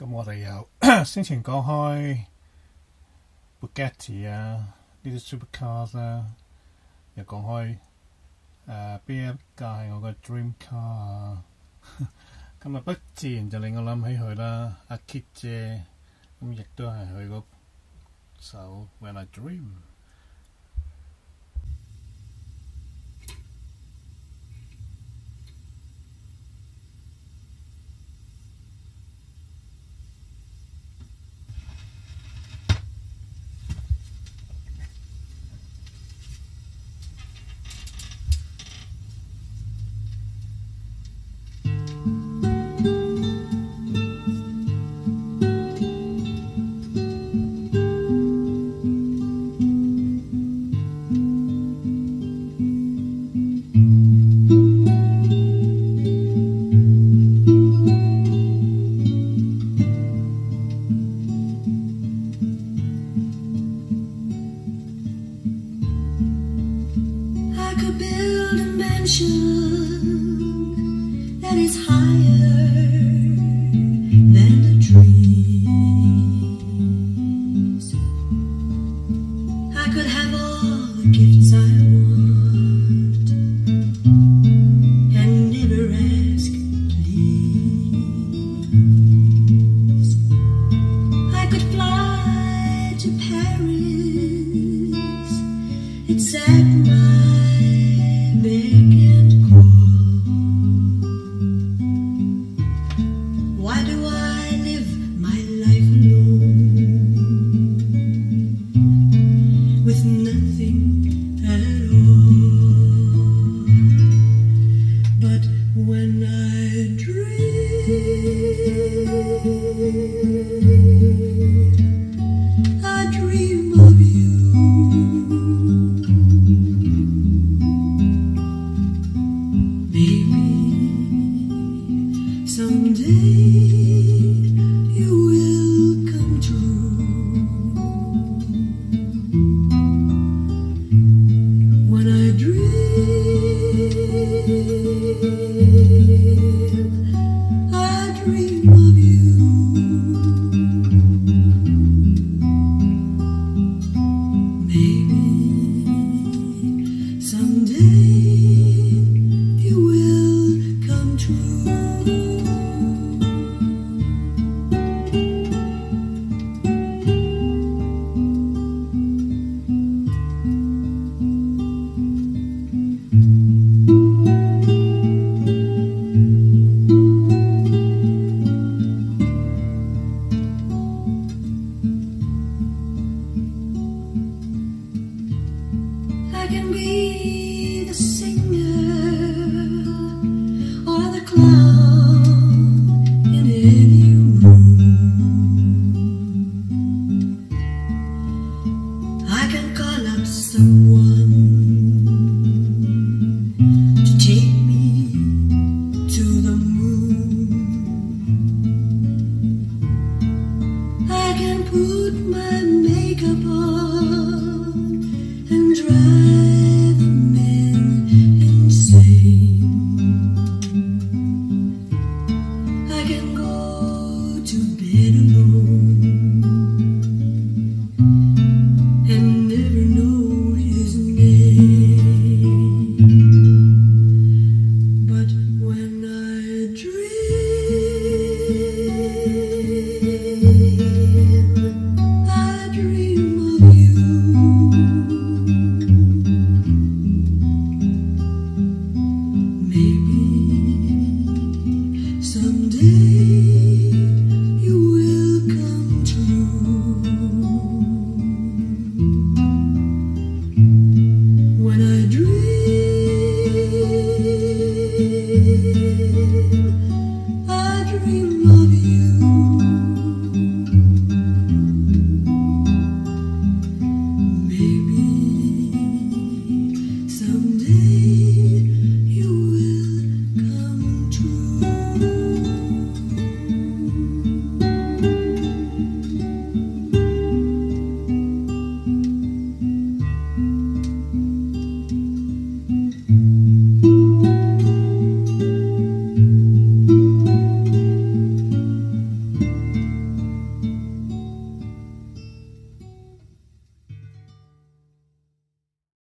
咁我哋又先前講開 Bugatti 啊，呢啲 supercars 啦，又講開邊一架係我嘅 dream car 啊。咁啊不自然就令我諗起佢啦，Acutes 姐，咁亦都係佢嗰首 When I Dream。 I could build a mansion that is higher than the trees. I could have all the gifts I want and never ask please. I could fly to Paris, exact my beck and call. Why do I live my life alone with nothing at all? But when I dream of you. Someday you will come true. When I dream of you. Maybe someday you will come true. I can be the singer or the clown in any room. I can call up someone to take me to the moon. I can put my makeup on and drive the men insane. I can go to bed alone and never know his name. But when I dream of you. Maybe someday you will come true. When I dream of